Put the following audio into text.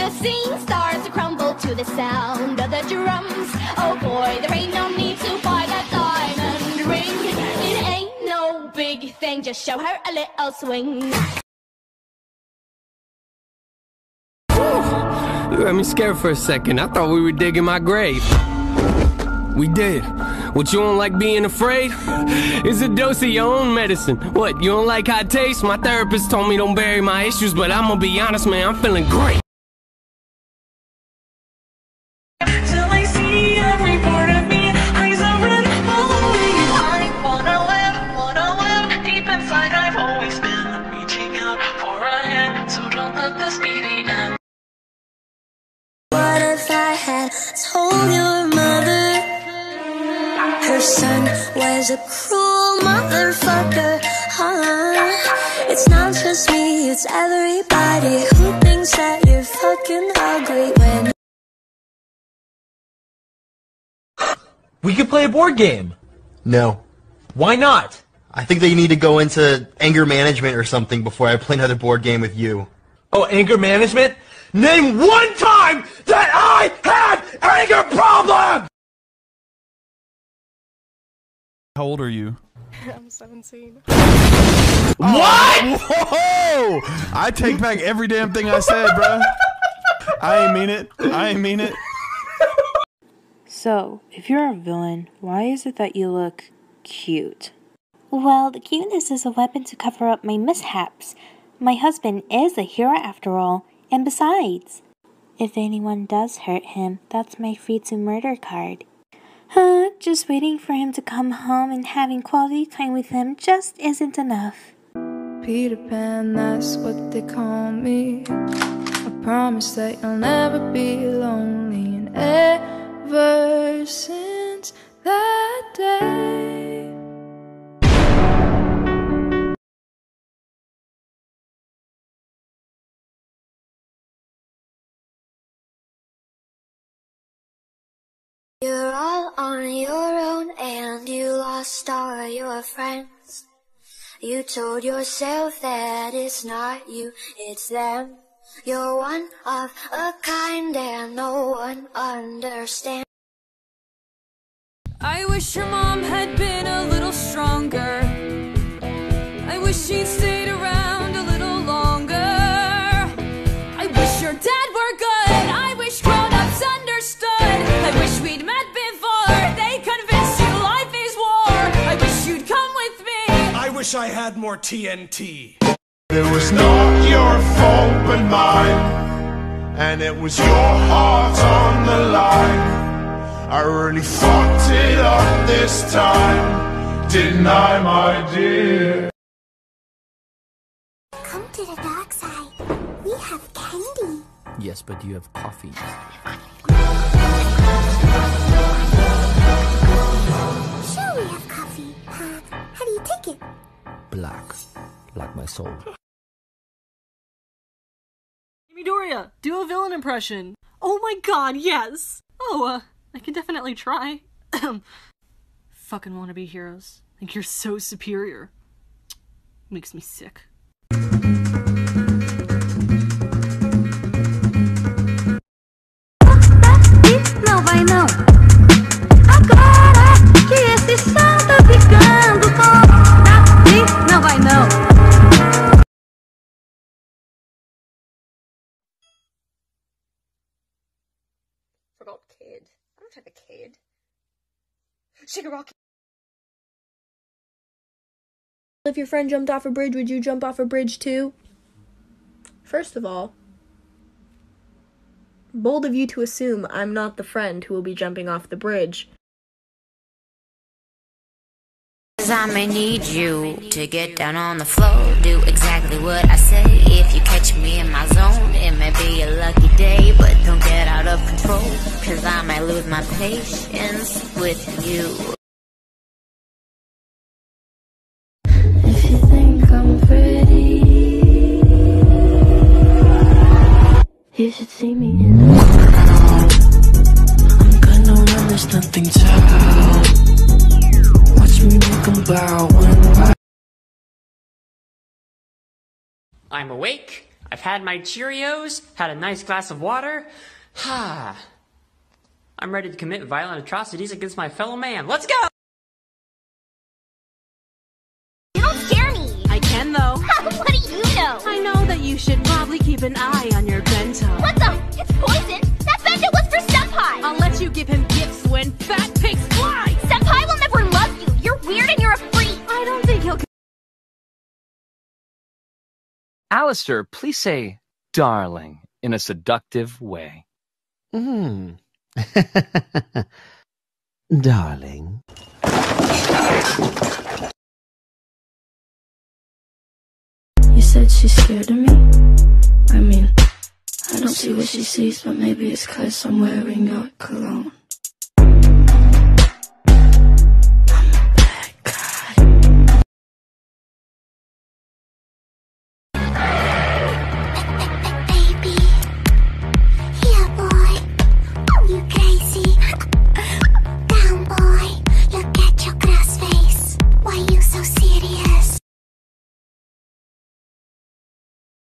The scene starts to crumble to the sound of the drums. Oh boy, there ain't no need to buy that diamond ring. It ain't no big thing, just show her a little swing. You had me scared for a second. I thought we were digging my grave. We did. What, you don't like being afraid? It's a dose of your own medicine. What, you don't like hot taste? My therapist told me don't bury my issues, but I'm gonna be honest, man, I'm feeling great. Till I see every part of me, eyes are red, following you. I wanna live, deep inside I've always been reaching out for a hand, so don't let this be the end. What if I had told your mother her son was a cruel motherfucker? It's not just me, it's everybody who thinks that you're fucking ugly when we could play a board game. No. Why not? I think they need to go into anger management or something before I play another board game with you. Oh, anger management? Name one time that I had anger problems! How old are you? I'm 17. What? Whoa! I take back every damn thing I said, bro. I ain't mean it. I ain't mean it. So, if you're a villain, why is it that you look cute? Well, the cuteness is a weapon to cover up my mishaps. My husband is a hero after all, and besides, if anyone does hurt him, that's my free to murder card. Just waiting for him to come home and having quality time with him just isn't enough. Peter Pan, that's what they call me. I promise that you'll never be lonely. And ever since that day, you're all on your own and you lost all your friends. You told yourself that it's not you, it's them. You're one of a kind and no one understands. I wish your mom had been a little stronger. I wish she'd stayed around a little longer. I wish your dad were good. I wish grown-ups understood. I wish we'd met before they convinced you life is war. I wish you'd come with me. I wish I had more TNT. It was not your fault but mine, and it was your heart on the line. I really fucked it up this time, didn't I, my dear? Come to the dark side. We have candy. Yes, but do you have coffee? Sure, we have coffee. How do you take it? Black, like my soul. Midoriya, do a villain impression. Oh my god, yes! Oh, I can definitely try. Fucking wannabe heroes. Think you're so superior. Makes me sick. Não vai não. Agora que esse som tá ficando bom. Não vai não. Forgot kid. I don't have a kid. Shigaraki. If your friend jumped off a bridge, would you jump off a bridge too? First of all, bold of you to assume I'm not the friend who will be jumping off the bridge. I may need you to get down on the floor, do exactly what I say. If you catch me in my zone, it may be a lucky day, but don't get out of control, cause I might lose my patience with you. If you think I'm pretty, you should see me in the I'm gonna run, there's nothing to. Watch me make 'em bow when I... I'm awake, I've had my Cheerios, had a nice glass of water. I'm ready to commit violent atrocities against my fellow man. Let's go! You don't scare me. I can, though. What do you know? I know that you should probably keep an eye on your bento. What the? It's poison. That bento was for Senpai. I'll let you give him gifts when fat pigs fly. Senpai will never love you. You're weird and you're a freak. I don't think he'll... Alistair, please say darling in a seductive way. Darling. You said she's scared of me? I mean, I don't see what she sees, but maybe it's 'cause I'm wearing your cologne.